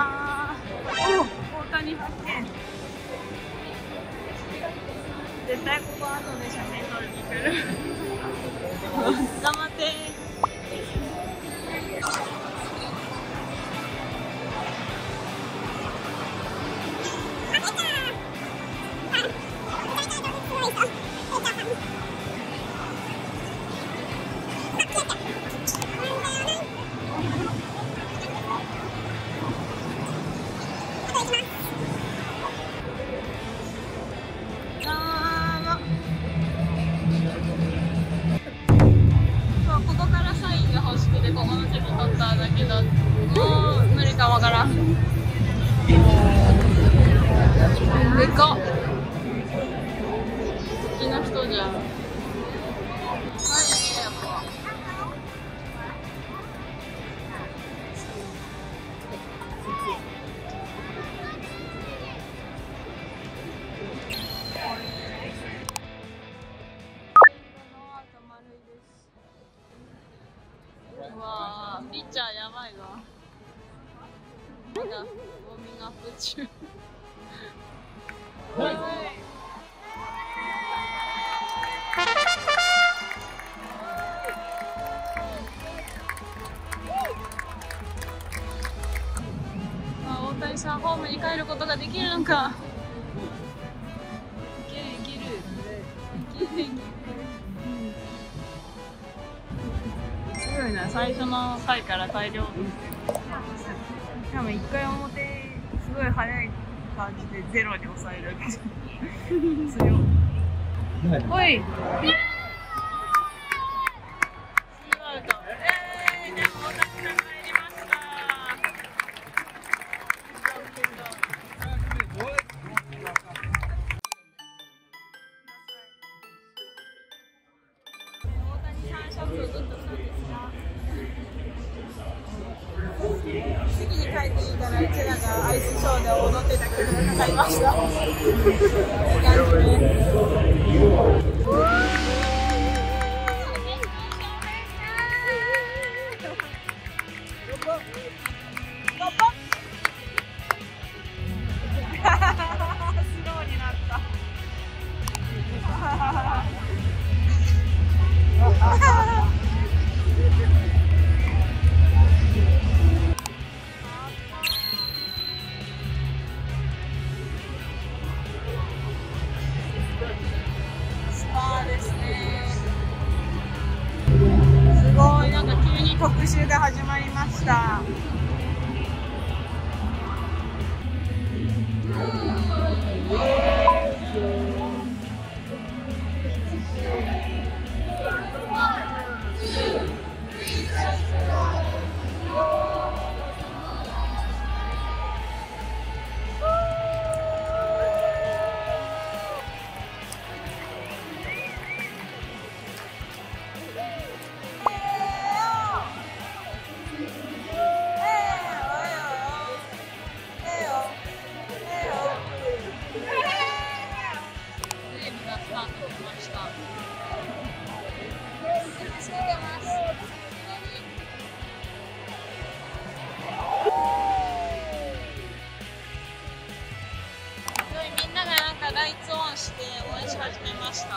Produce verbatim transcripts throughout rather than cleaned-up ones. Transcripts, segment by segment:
あー、お、大谷発見。絶対ここ後で写真撮りに来る。頑張って。 ここの席取ったんだけど、もう無理かもわからん。でかっ。好きな人じゃん。はい、やっぱ。うわー、ピッチャーやばいわ。まだウォーミングアップ中。はい。あ、大谷さんホームに帰ることができるのか。いけるいける。いけるいける。すごいな、最初の回から大量。 多分いっかい表すごい早い感じでゼロに抑えるわけじゃん。強い。おい。 次に帰ってきたらうちらがアイスショーで踊ってた曲がかかりました。いい感じね。 特集が始まりました。ライトオンして応援し始めました。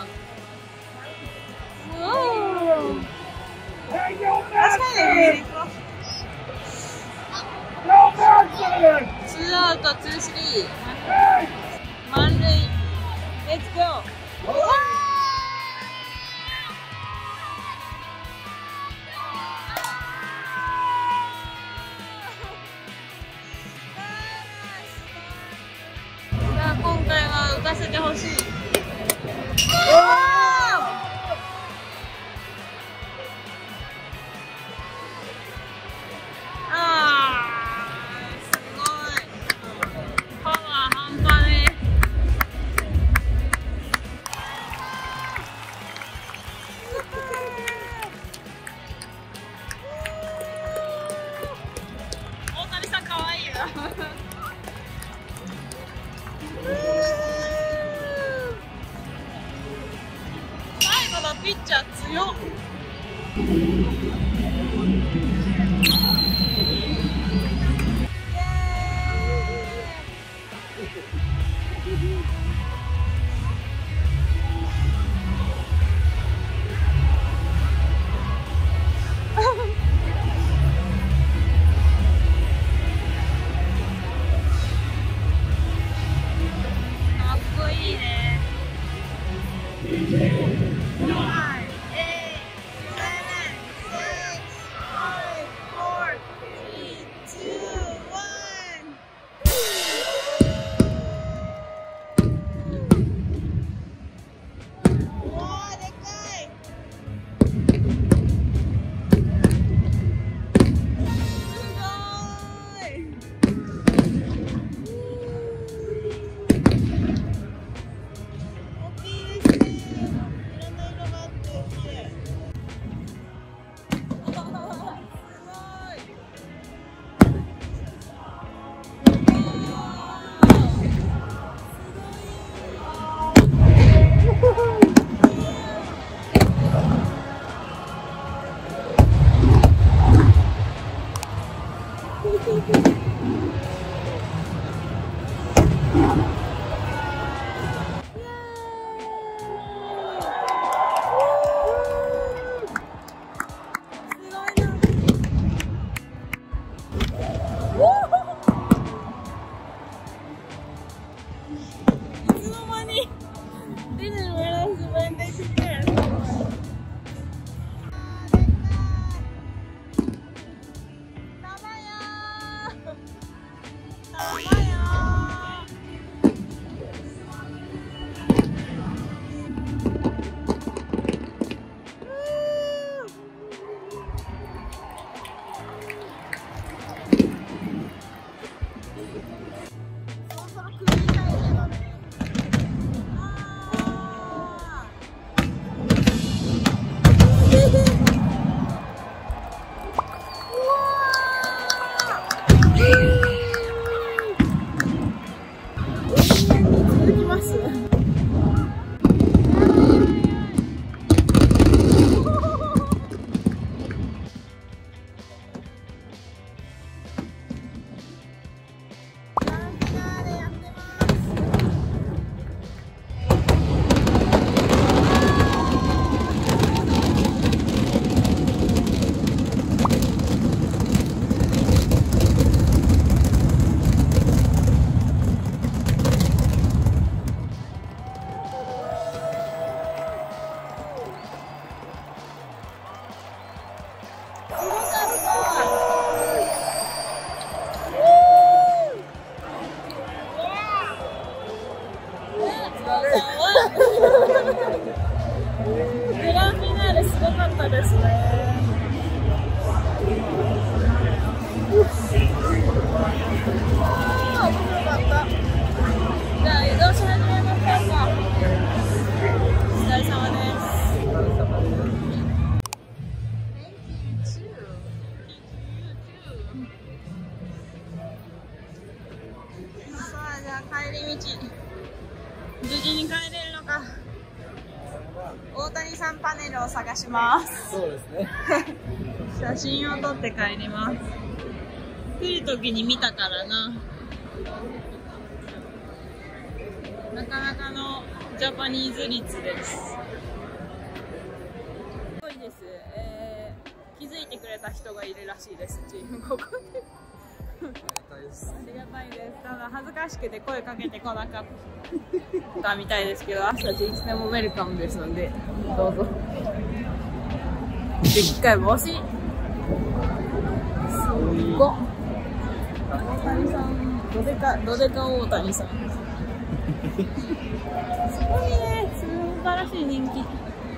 ツーアウト、ツースリー。満塁。レッツゴー。今回は打たせてほしい。あー、すごい。パワー半端ね。大谷さん可愛いよ。ピッチャー強っ。イエーイ。 グランフィナーレすごかったですね。ああ、面白かった。じゃあ移動し始めましょうか。お疲れ様です。さあ、じゃあ帰り道無事に帰れるのか。大谷さんパネルを探します。 そうですね。 写真を撮って帰ります。来る時に見たからな。なかなかのジャパニーズ率です。すごいです。えー、気づいてくれた人がいるらしいです。チームここで。ありがたいです。ただ恥ずかしくて声かけてこなかったみたいですけど、明日いつでもウェルカムですのでどうぞ。でっかい帽子。すごっ。大谷さん、どでかどでか大谷さん。すごいね。素晴らしい人気。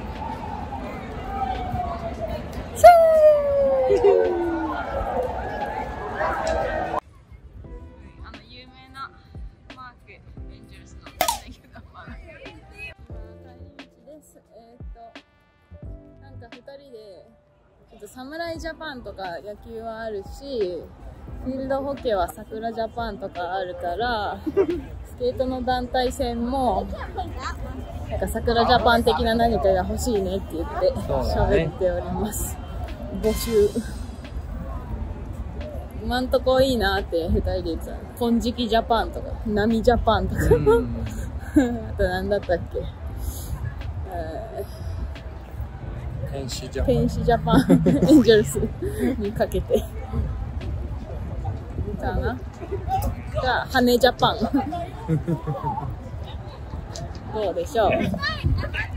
侍ジャパンとか野球はあるし、フィールドホッケーは桜ジャパンとかあるから、スケートの団体戦もなんか桜ジャパン的な何かが欲しいねって言って喋っております。募集。今んとこいいなってふたりで言ってた。金色ジャパンとか、波ジャパンとか。あと何だったっけ。 天使ジャパン。 天使ジャパン。エンジェルスにかけて。かな。じゃあ、羽ジャパン。どうでしょう。